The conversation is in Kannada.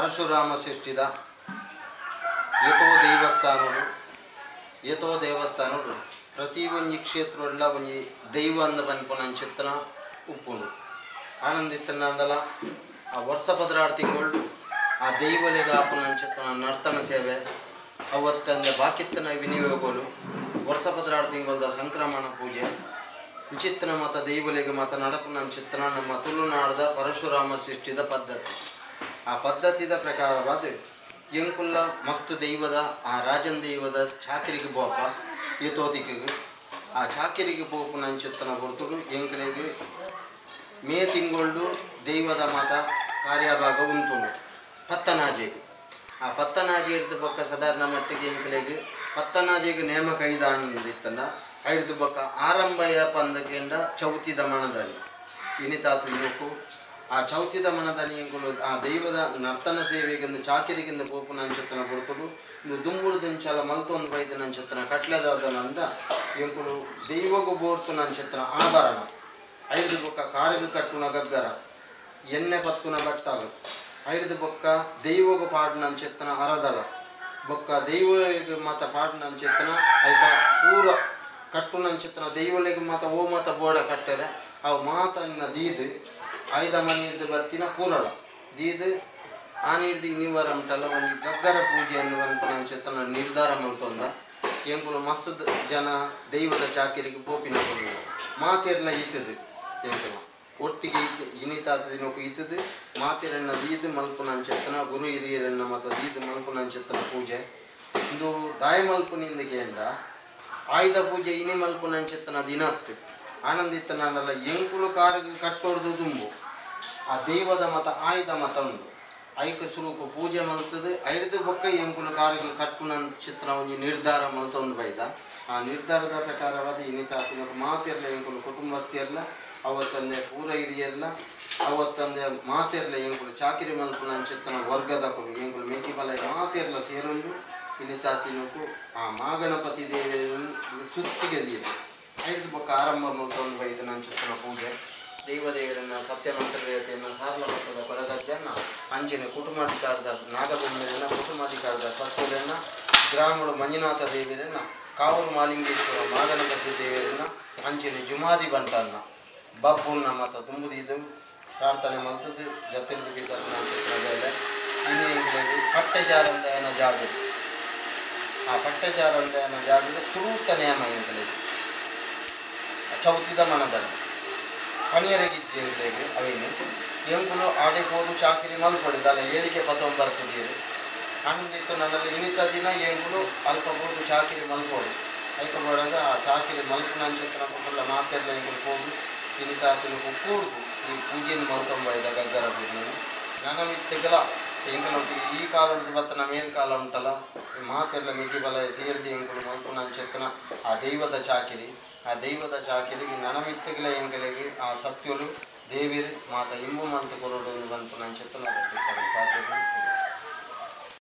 ಪರಶುರಾಮ ಸೃಷ್ಟಿದ ಯಥೋ ದೇವಸ್ಥಾನಗಳು ಪ್ರತಿ ಒಂಜಿ ಕ್ಷೇತ್ರ ಒಂಜಿ ದೈವ ಅಂದ ಪನ್ಪುನ ಚಿತ್ರ ಉಪ್ಪುಂಡು ಆನಂದಿತ್ತಂಡಲ ಆ ವರ್ಷ 16 ತಿಂಗಳು ಆ ದೈವಲೆಗೆ ಆಪುನ ಚಿತ್ರ ನರ್ತನ ಸೇವೆ ಅವತ್ತಂದ ಬಾಕಿತ್ತನ ವಿನಿಯೋಗಗಳು ವರ್ಷ 16 ತಿಂಗಳದ ಸಂಕ್ರಮಣ ಪೂಜೆ ಚಿತ್ರ ಮತ ದೈವಲೆಗೆ ಮತ ನಡಪುನ ಚಿತ್ರ ನಮ್ಮ ತುಳುನಾಡದ ಪರಶುರಾಮ ಸೃಷ್ಟಿದ ಪದ್ಧತಿ ಆ ಪದ್ಧತಿದ ಪ್ರಕಾರವಾದ ಎಂಕುಲ್ಲ ಮಸ್ತ್ ದೈವದ ಆ ರಾಜನ್ ದೈವದ ಚಾಕರಿಗೆ ಬೋಪ ಯಥೋದಿಗೆ ಆ ಚಾಕರಿಗೆ ಬೋಪುನ ಚಿತ್ರ ಹೊರತು ಎಂಕಲಿಗೆ ಮೇ ತಿಂಗಳು ದೈವದ ಮತ ಕಾರ್ಯಭಾಗ ಉಂಟುಂಡು ಪತ್ತನಾಜೆಗೆ ಆ ಪತ್ತನಾಜೆ ಹಿಡಿದ ಪಕ್ಕ ಸಾಧಾರಣ ಮಟ್ಟಿಗೆ ಎಂಕಲಿಗೆ ಪತ್ತನಾಜೆಗೆ ನೇಮಕ ಐದಾನದಿತ್ತಂಡ ಐದು ಬಕ್ಕ ಆರಂಭಯ ಪಂದಕೆಂಡ ಚೌತಿ ದಮನದಲ್ಲಿ ಇನಿತಾತು ಆ ಚೌತಿ ದಮನದಲ್ಲಿ ಎಂಕುಲು ಆ ದೈವದ ನರ್ತನ ಸೇವೆಗೆಂದು ಚಾಕಿರಿಗೆಂದು ಬೋಪು ನಂಚತ್ತನ ಕೊಡ್ತಡು ಇನ್ನು ದುಂಬುಡು ದಿಂಚಲ ಮಲ್ತೊಂದು ಬೈದ ನಂಚತ್ತನ ಕಟ್ಲೆದಾದಂಡ ಎಂಕುಲು ದೈವಗೂ ಬೋರ್ತು ನಂಚತ್ತನ ಆಭರಣ ಐದು ಬೊಕ್ಕ ಕಾರಿಗೆ ಕಟ್ಟುನ ಗಗ್ಗರ ಎಣ್ಣೆ ಪತ್ತುನ ಬಟ್ಟಲು ಐದು ಬೊಕ್ಕ ದೈವಗೂ ಪಾಡಿನ ನಂಚತ್ತನ ಅರದಲ ಬೊಕ್ಕ ದೈವಗೆ ಮತ ಪಾಡಿನ ನಂಚತ್ತನ ಆಯ್ತ ಪೂರ ಕಟ್ಟುನ ನಂಚತ್ತನ ದೈವಲಿಗೆ ಮತ ಓ ಮತ ಬೋಡ ಕಟ್ಟರೆ ಅವು ಮಾತನ್ನ ದೀದು ಐದ ಮನೆಯದ್ದು ಬರ್ತಿನ ಪೂರಳ ದೀದು ಆ ನೀರ್ದು ಇನ್ನಿವರ ಉಂಟಲ್ಲ ಒಂದು ಗಗ್ಗರ ಪೂಜೆ ಅನ್ನುವಂಥ ನಂಚತ್ತನ ನಿರ್ಧಾರ ಮಲ್ತೊಂದ ಎಂಕುಲು ಮಸ್ತ್ ಜನ ದೈವದ ಚಾಕಿರಿಗೆ ಪೋಪಿನ ಕೊಡುವ ಮಾತೆರ್ನ ಇತ್ತದು ಎಂಕುಲ ಒಟ್ಟಿಗೆ ಇನಿತಾದ ದಿನಕ್ಕೂ ಇತ್ತದು ಮಾತೆರನ್ನ ದೀದು ಮಲ್ಪು ನಂಚತ್ತನ ಗುರು ಹಿರಿಯರನ್ನ ಮತ್ತು ದೀದು ಮಲ್ಪು ನಂಚತ್ತನ ಪೂಜೆ ಇಂದು ದಾಯ ಮಲ್ಪುನಿಂದಗೆ ಎಂದ ಆಯುಧ ಪೂಜೆ ಇನಿ ಮಲ್ಪು ನಂಚತ್ತನ ದಿನತ್ತು ಆನಂದಿತ್ತನಲ್ಲ ಎಂಕುಲು ಕಾರಿಗೆ ಕಟ್ಟೋಡ್ದು ತುಂಬು ಆ ದೈವದ ಮತ ಆಯುಧ ಮತ ಉಂಟು ಐಕ ಸುರುಕು ಪೂಜೆ ಮಲ್ತದೆ ಐದು ಬೊಕ್ಕ ಎಂಕುಲು ಕಾರಿಗೆ ಕಟ್ಟುನ ಚಿತ್ರ ಒಂಜಿ ನಿರ್ಧಾರ ಮಲ್ತೊಂದು ಬೈದ ಆ ನಿರ್ಧಾರದ ಪ್ರಕಾರವಾದ ಇನಿತಾತಿನ ಮಾತೆರ್ಲ ಎಂಕುಲು ಕುಟುಂಬಸ್ಥಿಯರ್ಲ ಅವತ್ತಂದೆ ಪೂರ ಹಿರಿಯರ್ಲ ಅವತ್ತಂದೆ ಮಾತೆರ್ಲ ಎಂಕುಲು ಚಾಕಿರಿ ಮಲ್ಪುನ ಚಿತ್ರನ ವರ್ಗದ ಕೊಡು ಎಂಕುಲು ಮೆಕ್ಕಿ ಬಲ ಮಾತೆರ್ಲ ಸೇರೊಂದು ಇನಿತಾತಿನಕ್ಕೂ ಆ ಮಾಗಣಪತಿ ದೇವಿಯನ್ನು ಸುಸ್ತಿಗೆ ದೀದು ಐದು ಬೊಕ್ಕ ಆರಂಭ ಮಲ್ತೊಂದು ಬೈದ ನಂಚಿತ್ತನ ಪೂಜೆ ದೈವದೇವರನ್ನ ಸತ್ಯಮಂತ್ರ ದೇವತೆಯನ್ನು ಸಾರ್ಲ ಮಟ್ಟದ ಕೊರಗಜ್ಜನ್ನ ಅಂಚಿನ ಕುಟುಂಬಾಧಿಕಾರದ ನಾಗಬೊಮ್ಮರನ್ನ ಕುಟುಂಬಾಧಿಕಾರದ ಸತ್ತುರನ್ನ ಗ್ರಾಮಗಳು ಮಂಜುನಾಥ ದೇವಿಯರನ್ನ ಕಾವೂರು ಮಾಲಿಂಗೇಶ್ವರ ಮಾಗಣಪತಿ ದೇವಿಯರನ್ನ ಅಂಚಿನ ಜುಮಾದಿ ಬಂಟನ್ನ ಬಬ್ಬುನ್ನ ಮತ ತುಂಬುದಿದ್ದು ಪ್ರಾರ್ಥನೆ ಮಲ್ತದ್ದು ಜತಿರಿದು ಬಿದ್ದರನ್ನ ಚಿತ್ರ ಬೇಳೆ ಇನ್ನೇನು ಪಟ್ಟೆಜಾರಂದಯನ ಜಾಗ ಆ ಪಟ್ಟೆಜಾರಂದಯನ ಜಾಗದ ಸುರೂತ ನೇಮ ಎಂತಲಿದೆ ಚೌತಿದ ಮನದಲ್ಲಿ ಪಣಿಯರಗಿಜ್ಜಿ ಅಂತೇಳಿ ಅವೇನು ಎಂಕುಲು ಆಡಿಬೋದು ಚಾಕಿರಿ ಮಲ್ಪಡಿದಲ್ಲ ಏಳಿಗೆ ಪತೊಂಬರ್ಪುಜೀರು ಆನಂದಿತ್ತು ನನ್ನಲ್ಲಿ ಇನಿತ ದಿನ ಎಂಕುಲು ಅಲ್ಪಬೋದು ಚಾಕಿರಿ ಮಲ್ಪೋಡು ಐಕಬೋಡದ ಆ ಚಾಕಿರಿ ಮಲ್ಪು ನಂಚಿತ್ರ ಕೊಟ್ಟಲ್ಲ ಮಾತೆಲ್ಲ ಎಂಕುಲು ಹೋಗಿ ಇನಿತಾತಿನ ಕೂಡುದು ಈ ಪೂಜೆಯನ್ನು ಮಲ್ತೊಂಬೈದ ಗಗ್ಗರ ಪೂಜೆಯನ್ನು ನನ್ನ ಮಿತ್ತೆಗೆಲ್ಲ ಎಂಕುಲೊಟ್ಟಿಗೆ ಈ ಕಾಲದ ಬತ್ತನ ಮೇಲ್ಕಾಲ ಉಂಟಲ್ಲ ಮಾತೆಲ್ಲ ಮಿಗಿ ಬಲ ಸೇರಿದು ಎಂಕುಲು ಮಲ್ಪು ನಂಚಿತ್ತನ ಆ ದೈವದ ಚಾಕಿರಿ ಆ ದೈವದ ಚಾಕಿರಿಗೆ ನನಮಿತ್ತಗಳ ಎಂಗಳಿಗೆ ಆ ಸತ್ಯಲು ದೇವಿರು ಮಾತ ಇಂಬು ಮಂತು ಕೊರಡು ಬಂತು ನನ್ನ ಚಿತ್ರ